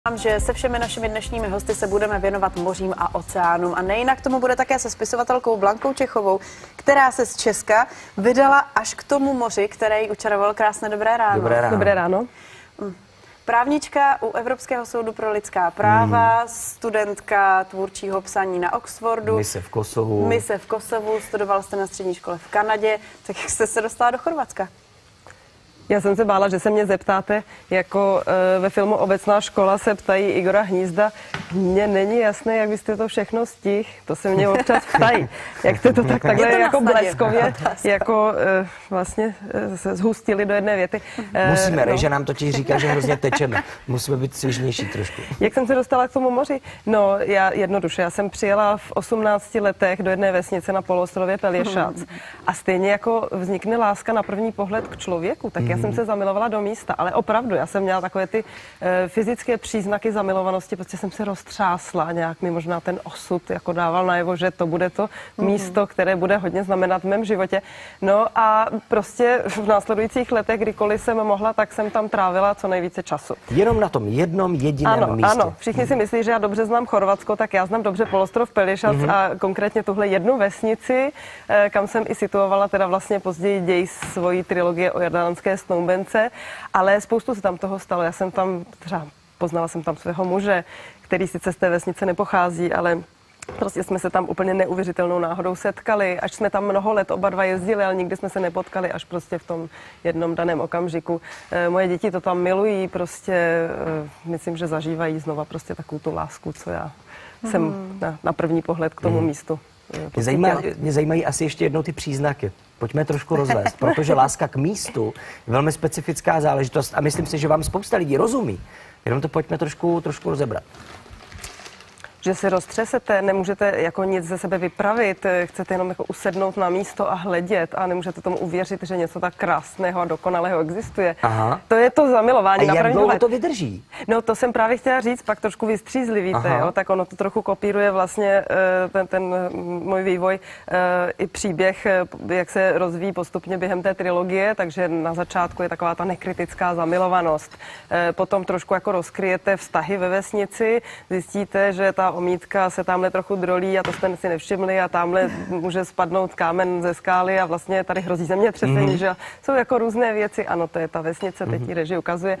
Že se všemi našimi dnešními hosty se budeme věnovat mořím a oceánům a nejinak tomu bude také se spisovatelkou Blankou Čechovou, která se z Česka vydala až k tomu moři, které jí učaroval. Krásné dobré ráno. Dobré ráno. Dobré ráno. Právnička u Evropského soudu pro lidská práva, studentka tvůrčího psaní na Oxfordu. Mise v Kosovu. Studovala jste na střední škole v Kanadě. Tak jak jste se dostala do Chorvatska? Já jsem se bála, že se mě zeptáte, jako ve filmu Obecná škola se ptají Igora Hnízda. Mně není jasné, jak byste to všechno stihl. To se mě občas ptají. Jak jste to takhle jako bleskově jako vlastně se zhustili do jedné věty. Musíme, že nám totiž říká, že hrozně tečeme. Musíme být svižnější trošku. Jak jsem se dostala k tomu moři? No, jednoduše. Já jsem přijela v 18 letech do jedné vesnice na poloostrově Pelješac. A stejně jako vznikne láska na první pohled k člověku, tak já jsem se zamilovala do místa, ale opravdu, já jsem měla takové ty fyzické příznaky zamilovanosti, prostě jsem se roztřásla, nějak mi možná ten osud jako dával najevo, že to bude to místo, které bude hodně znamenat v mém životě. No a prostě v následujících letech, kdykoliv jsem mohla, tak jsem tam trávila co nejvíce času. Jenom na tom jednom jediném místě. Ano, všichni si myslí, že já dobře znám Chorvatsko, tak já znám dobře poloostrov Pelješac a konkrétně tuhle jednu vesnici, kam jsem i situovala teda vlastně později děj svojí trilogie o jadranské snoubence, ale spoustu se tam toho stalo. Já jsem tam třeba poznala jsem tam svého muže, který sice z té vesnice nepochází, ale prostě jsme se tam úplně neuvěřitelnou náhodou setkali, až jsme tam mnoho let oba dva jezdili, ale nikdy jsme se nepotkali, až prostě v tom jednom daném okamžiku. Moje děti to tam milují, prostě myslím, že zažívají znova prostě takovou tu lásku, co já jsem na první pohled k tomu místu. Mě zajímají asi ještě jednou ty příznaky. Pojďme trošku rozvést, protože láska k místu je velmi specifická záležitost a myslím si, že vám spousta lidí rozumí. Jenom to pojďme trošku rozebrat. Že se roztřesete, nemůžete jako nic ze sebe vypravit, chcete jenom jako usednout na místo a hledět a nemůžete tomu uvěřit, že něco tak krásného a dokonalého existuje. Aha. To je to zamilování. A jak dlouho to vydrží? No to jsem právě chtěla říct, pak trošku vystřízlivíte, jo? Tak ono to trochu kopíruje vlastně ten můj vývoj i příběh, jak se rozvíjí postupně během té trilogie, takže na začátku je taková ta nekritická zamilovanost. Potom trošku jako rozkryjete vztahy ve vesnici, zjistíte, že ta omítka se tamhle trochu drolí a to jste si nevšimli a tamhle může spadnout kámen ze skály a vlastně tady hrozí zemětřesení, že jsou jako různé věci. Ano, to je ta vesnice, teď ji režie ukazuje.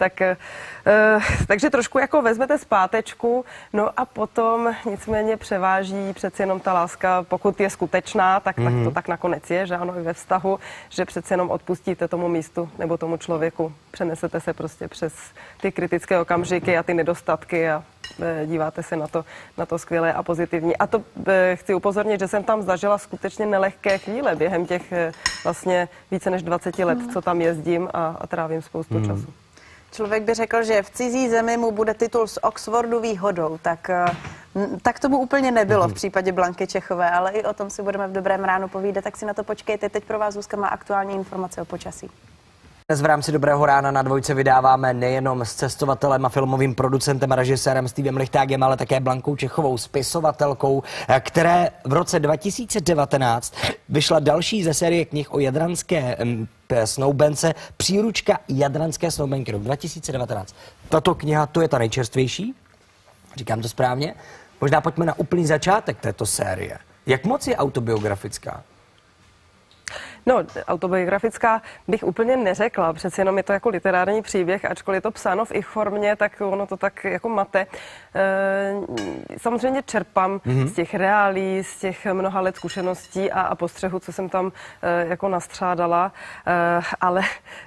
Takže trošku jako vezmete zpátečku, no a potom nicméně převáží přeci jenom ta láska, pokud je skutečná, tak to tak nakonec je, že ano, i ve vztahu, že přeci jenom odpustíte tomu místu nebo tomu člověku. Přenesete se prostě přes ty kritické okamžiky a ty nedostatky a díváte se na to skvělé a pozitivní. A to chci upozornit, že jsem tam zažila skutečně nelehké chvíle během těch vlastně více než 20 let, co tam jezdím a trávím spoustu času. Člověk by řekl, že v cizí zemi mu bude titul z Oxfordu výhodou, tak tomu úplně nebylo v případě Blanky Čechové, ale i o tom si budeme v Dobrém ránu povídat, tak si na to počkejte. Teď pro vás Zuzka má aktuální informace o počasí. Dnes v rámci Dobrého rána na Dvojce vydáváme nejenom s cestovatelem a filmovým producentem a režisérem Stevem Lichtágem, ale také Blankou Čechovou, spisovatelkou, které v roce 2019 vyšla další ze série knih o jadranské snoubence, příručka jadranské snoubenky rok 2019. Tato kniha, to je ta nejčerstvější, říkám to správně. Možná pojďme na úplný začátek této série. Jak moc je autobiografická? No, autobiografická bych úplně neřekla, přece jenom je to jako literární příběh, ačkoliv je to psáno v ich formě, tak ono to tak jako mate. Samozřejmě čerpám z těch reálí, z těch mnoha let zkušeností a postřehů, co jsem tam jako nastřádala, ale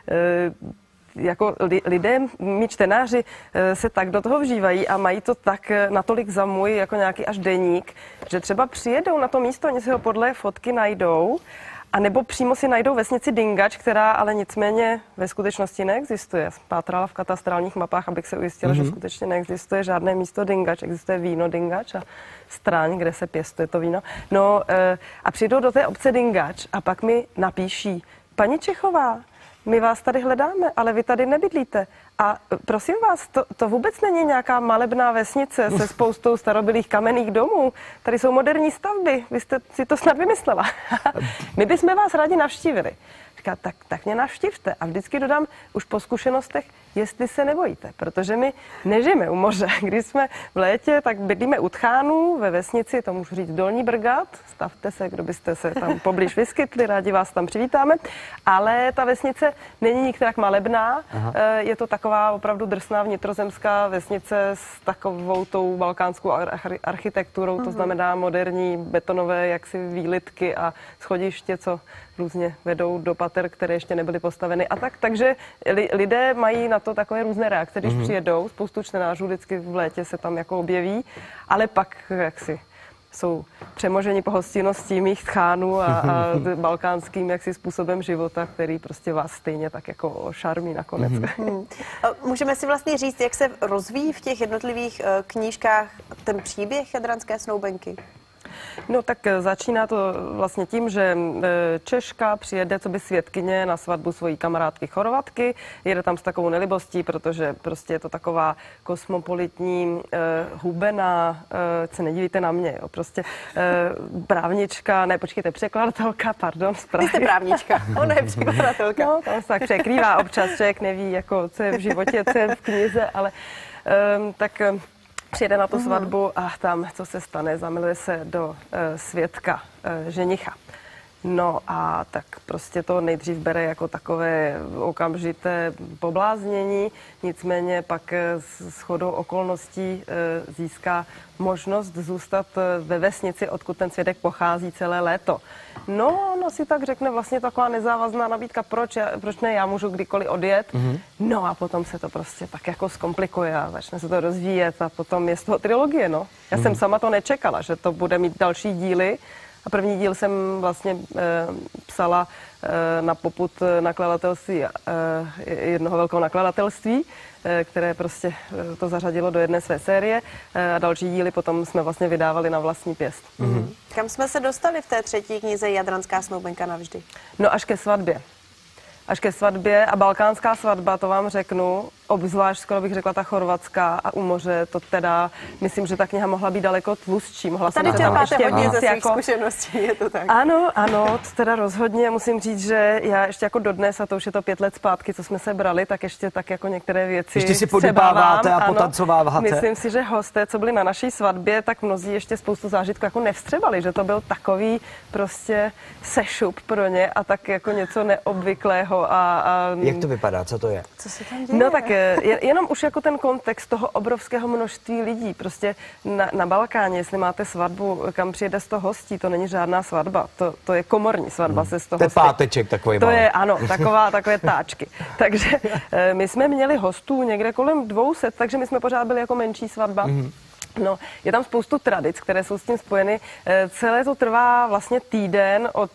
jako lidé, mí čtenáři se tak do toho vžívají a mají to tak natolik za můj jako nějaký až deník, že třeba přijedou na to místo, oni si ho podle fotky najdou, a nebo přímo si najdou vesnici Dingač, která ale nicméně ve skutečnosti neexistuje. Pátrala v katastrálních mapách, abych se ujistila, že skutečně neexistuje žádné místo Dingač. Existuje víno Dingač a stráň, kde se pěstuje to víno. No a přijdou do té obce Dingač a pak mi napíší: paní Čechová, my vás tady hledáme, ale vy tady nebydlíte. A prosím vás, to vůbec není nějaká malebná vesnice se spoustou starobylých kamenných domů. Tady jsou moderní stavby. Vy jste si to snad vymyslela. My bychom vás rádi navštívili. Říká, tak mě navštivte. A vždycky dodám už po zkušenostech, jestli se nebojíte, protože my nežijeme u moře. Když jsme v létě, tak bydlíme u Tchánů ve vesnici, to můžu říct Dolní Brgát, stavte se, kdo byste se tam poblíž vyskytli, rádi vás tam přivítáme, ale ta vesnice není nikterak malebná, je to taková opravdu drsná vnitrozemská vesnice s takovou tou balkánskou architekturou, to znamená moderní betonové jaksi výlitky a schodiště, co různě vedou do pater, které ještě nebyly postaveny a tak. Takže lidé mají na to takové různé reakce, když přijedou. Spoustu čtenářů vždycky v létě se tam jako objeví, ale pak jaksi jsou přemoženi pohostinností mých Tchánů a balkánským jaksi způsobem života, který prostě vás stejně tak jako ošarmí nakonec. Můžeme si vlastně říct, jak se rozvíjí v těch jednotlivých knížkách ten příběh jadranské snoubenky? No tak začíná to vlastně tím, že Češka přijede coby svědkyně na svatbu svojí kamarádky Chorvatky. Jede tam s takovou nelibostí, protože prostě je to taková kosmopolitní, hubená, se nedívíte na mě, jo, prostě právnička, ne, počkejte, překladatelka, pardon, z Prahy. Ty jste právnička, ona je překladatelka. No, tam se tak překrývá občas, člověk neví, jako, co je v životě, co je v knize, ale tak přijede na tu svatbu a tam, co se stane, zamiluje se do svědka, ženicha. No a tak prostě to nejdřív bere jako takové okamžité pobláznění, nicméně pak s shodou okolností získá možnost zůstat ve vesnici, odkud ten svědek pochází celé léto. No, no si tak řekne vlastně taková nezávazná nabídka, proč ne, já můžu kdykoliv odjet. No a potom se to prostě tak jako zkomplikuje a začne se to rozvíjet a potom je z toho trilogie, no. Já jsem sama to nečekala, že to bude mít další díly. A první díl jsem vlastně psala na popud nakladatelství, jednoho velkého nakladatelství, které prostě to zařadilo do jedné své série a další díly potom jsme vlastně vydávali na vlastní pěst. Kam jsme se dostali v té třetí knize Jadranská snoubenka navždy? No až ke svatbě. Až ke svatbě a balkánská svatba, to vám řeknu, obzvlášť skoro bych řekla ta chorvatská a u moře, to teda, myslím, že ta kniha mohla být daleko tlustší. Mohla tady čerpáte hodně ze svých zkušeností, je to tak? Ano, ano, to teda rozhodně. Musím říct, že já ještě jako dodnes, a to už je to 5 let zpátky, co jsme se brali, tak ještě tak jako některé věci ještě si podybáváte a potancováváte. Myslím si, že hosté, co byli na naší svatbě, tak mnozí ještě spoustu zážitků jako nevstřebali, že to byl takový prostě sešup pro ně a tak jako něco neobvyklého. Jak to vypadá? Co to je? Co se tam děje? No tak jenom už jako ten kontext toho obrovského množství lidí. Prostě na Balkáně, jestli máte svatbu, kam přijede 100 hostí, to není žádná svatba. To je komorní svatba se 100 hostí. To je páteček takový malý. To je, ano, takové táčky. Takže my jsme měli hostů někde kolem 200, takže my jsme pořád byli jako menší svatba. No, je tam spoustu tradic, které jsou s tím spojeny. Celé to trvá vlastně týden od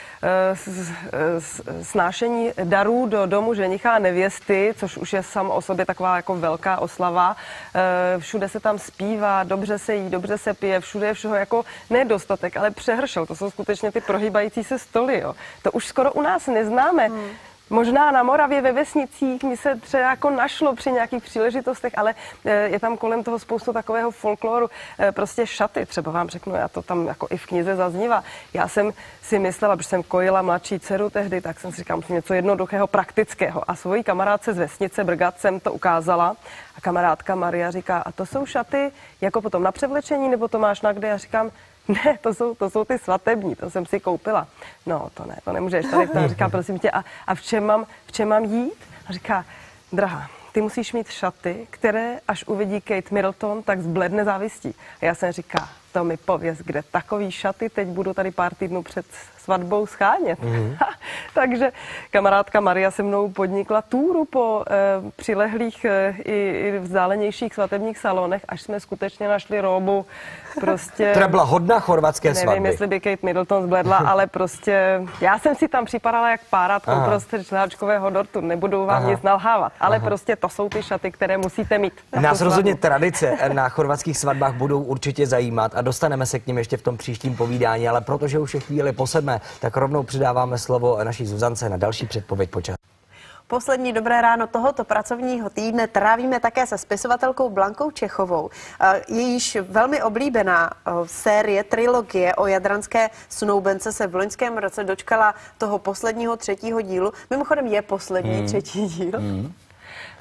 snášení darů do domu ženicha a nevěsty, což už je samo o sobě taková jako velká oslava. Všude se tam zpívá, dobře se jí, dobře se pije, všude je všeho jako nedostatek, ale přehršel. To jsou skutečně ty prohýbající se stoly, jo. To už skoro u nás neznáme. Možná na Moravě ve vesnicích mi se třeba jako našlo při nějakých příležitostech, ale je tam kolem toho spoustu takového folkloru. Prostě šaty, třeba vám řeknu, já to tam jako i v knize zaznívá. Já jsem si myslela, protože jsem kojila mladší dceru tehdy, tak jsem si říkala, musím něco jednoduchého, praktického. A svojí kamarádce z vesnice Brgat jsem to ukázala a kamarádka Maria říká, a to jsou šaty jako potom na převlečení, nebo to máš na kde? Já říkám, ne, to jsou ty svatební, to jsem si koupila. No, to ne, to nemůžeš. Tady tam říká, prosím tě, a v čem mám jít? A říká, drahá, ty musíš mít šaty, které, až uvidí Kate Middleton, tak zbledne závistí. A já jsem říká, to mi pověz, kde takový šaty teď budu tady pár týdnů před svatbou schánět. Takže kamarádka Maria se mnou podnikla túru po přilehlých i vzdálenějších svatebních salonech, až jsme skutečně našli róbu. Prostě, která byla hodná chorvatské svatby. Nevím, jestli by Kate Middleton zbledla, ale prostě já jsem si tam připadala jak párátko prostě čláčkového dortu. Nebudu vám nic nalhávat, ale prostě to jsou ty šaty, které musíte mít. Nás rozhodně tradice na chorvatských svatbách budou určitě zajímat a dostaneme se k nim ještě v tom příštím povídání, ale protože už je chvíli po 7, tak rovnou přidáváme slovo naší Zuzance na další předpověď počasí. Poslední dobré ráno tohoto pracovního týdne trávíme také se spisovatelkou Blankou Čechovou. Jejíž velmi oblíbená série, trilogie o jadranské snoubence se v loňském roce dočkala toho posledního 3. dílu. Mimochodem je poslední 3. díl.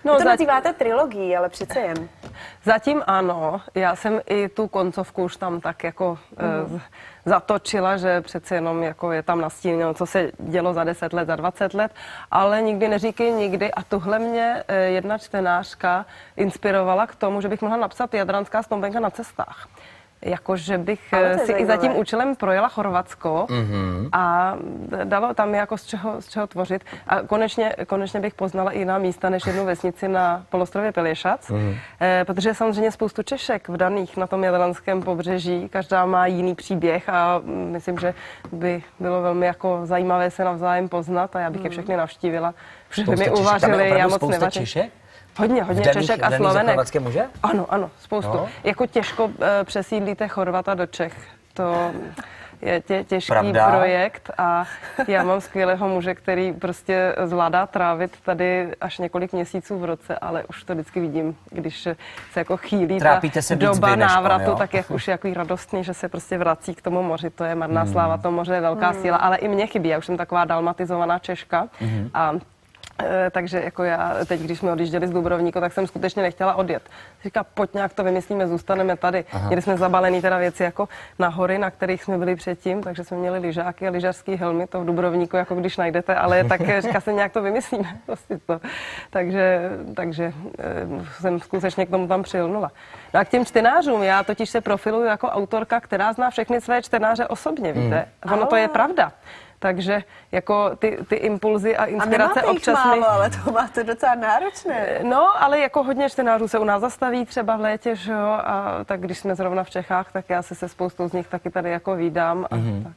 No, to nazýváte trilogií, ale přece jen. Zatím ano. Já jsem i tu koncovku už tam tak jako zatočila, že přece jenom jako je tam nastíněno, co se dělo za 10 let, za 20 let, ale nikdy neříkej nikdy. A tuhle mě jedna čtenářka inspirovala k tomu, že bych mohla napsat Jadranská snoubenka na cestách. Jakože bych si i za tím účelem projela Chorvatsko a dalo tam jako z čeho tvořit. A konečně bych poznala i jiná místa než jednu vesnici na polostrově Pelješac, protože samozřejmě spoustu Češek vdaných na tom jadranském pobřeží, každá má jiný příběh a myslím, že by bylo velmi jako zajímavé se navzájem poznat a já bych je všechny navštívila, že by mi uvařili, já moc nevadím. Hodně Češek a Slovenek. Ano, spoustu. No. Jako těžko přesídlíte Chorvata do Čech. To je těžký projekt a já mám skvělého muže, který prostě zvládá trávit tady až několik měsíců v roce, ale už to vždycky vidím, když se jako chýlí ta doba návratu, tak jak už je jako radostný, že se prostě vrací k tomu moři. To je marná sláva, to moře je velká síla, ale i mě chybí. Já už jsem taková dalmatizovaná Češka a takže jako já teď, když jsme odjížděli z Dubrovníku, tak jsem skutečně nechtěla odjet. Říká, pojď nějak to vymyslíme, zůstaneme tady. Měli jsme zabalený teda věci jako na hory, na kterých jsme byli předtím, takže jsme měli lyžáky a lyžařský helmy, to v Dubrovníku, jako když najdete, ale tak říká se, nějak to vymyslíme. Prostě to. Takže jsem skutečně k tomu tam přilnula. No a k těm čtenářům, já totiž se profiluju jako autorka, která zná všechny své čtenáře osobně, víte? Ono to je pravda. Takže jako ty impulzy a inspirace občas málo, ale to máte docela náročné. No, ale jako hodně čtenářů se u nás zastaví třeba v létě, že jo, a tak když jsme zrovna v Čechách, tak já se spoustou z nich taky tady jako vídám. A tak.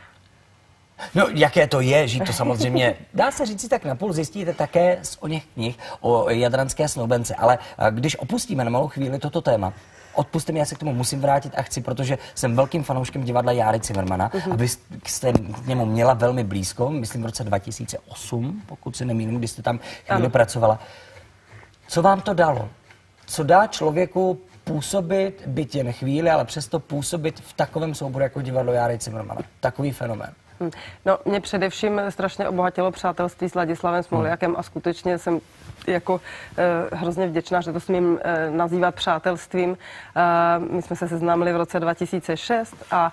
No, jaké to je, žít to samozřejmě, dá se říct si tak napůl, zjistíte také z o něch knih o jadranské snoubence, ale když opustíme na malou chvíli toto téma, odpusťte mi, já se k tomu musím vrátit a chci, protože jsem velkým fanouškem divadla Járy Cimrmana, abyste k němu měla velmi blízko, myslím v roce 2008, pokud se nemýlím, když jste tam chvíli pracovala. Co vám to dalo? Co dá člověku působit, byť jen chvíli, ale přesto působit v takovém souboru jako divadlo Járy Cimrmana? Takový fenomén. No, mě především strašně obohatilo přátelství s Ladislavem Smoljakem a skutečně jsem jako hrozně vděčná, že to smím nazývat přátelstvím. My jsme se seznámili v roce 2006 a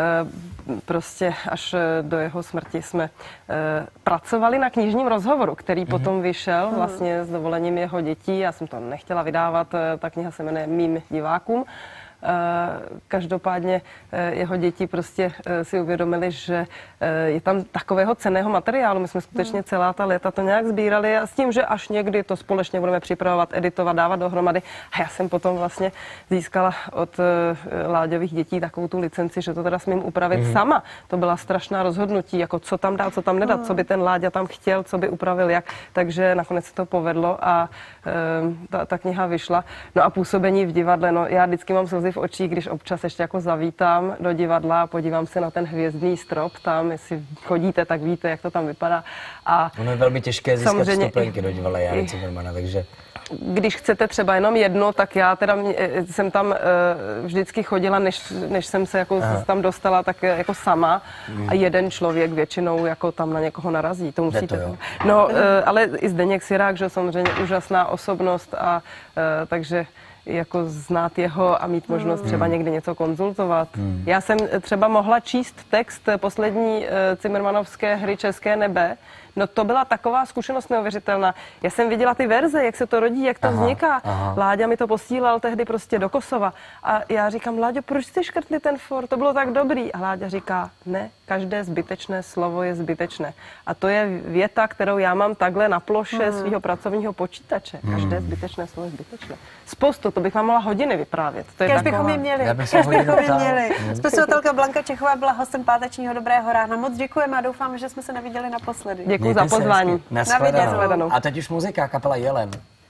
prostě až do jeho smrti jsme pracovali na knižním rozhovoru, který potom vyšel vlastně s dovolením jeho dětí. Já jsem to nechtěla vydávat, ta kniha se jmenuje Mým divákům. Každopádně jeho děti prostě si uvědomili, že je tam takového cenného materiálu. My jsme skutečně celá ta léta to nějak sbírali a s tím, že až někdy to společně budeme připravovat, editovat, dávat dohromady. A já jsem potom vlastně získala od Láďových dětí takovou tu licenci, že to teda smím upravit sama. To byla strašná rozhodnutí, jako co tam dát, co tam nedat, co by ten Láďa tam chtěl, co by upravil jak. Takže nakonec se to povedlo a ta kniha vyšla. No a působení v divadle, no já vždycky mám slzy v očích, když občas ještě jako zavítám do divadla a podívám se na ten hvězdný strop tam, jestli chodíte, tak víte, jak to tam vypadá. A ono je velmi těžké získat vstupenky do divadla Járy Cimrmana, takže... Když chcete třeba jenom jedno, tak já teda jsem tam vždycky chodila, než jsem se jako tam dostala, tak jako sama a jeden člověk většinou jako tam na někoho narazí. To musíte. No, ale i Zdeněk Sirák, že samozřejmě úžasná osobnost a takže jako znát jeho a mít možnost třeba někdy něco konzultovat. Já jsem třeba mohla číst text poslední Cimrmanovské hry České nebe. No to byla taková zkušenost neuvěřitelná. Já jsem viděla ty verze, jak se to rodí, jak to vzniká. Láďa mi to posílal tehdy prostě do Kosova. A já říkám, Láďo, proč jste škrtli ten for? To bylo tak dobrý. A Láďa říká, ne, každé zbytečné slovo je zbytečné. A to je věta, kterou já mám takhle na ploše svého pracovního počítače. Každé zbytečné slovo je zbytečné. Spoustu, to bych vám mohla hodiny vyprávět. To je taková... bychom ji měli. Spisovatelka Blanka Čechová byla hostem pátečního Dobrého rána. Moc děkujeme a doufám, že jsme se neviděli naposledy. Děkuji za pozvání. Nashledanou. A teď už muzika, kapela Jelen.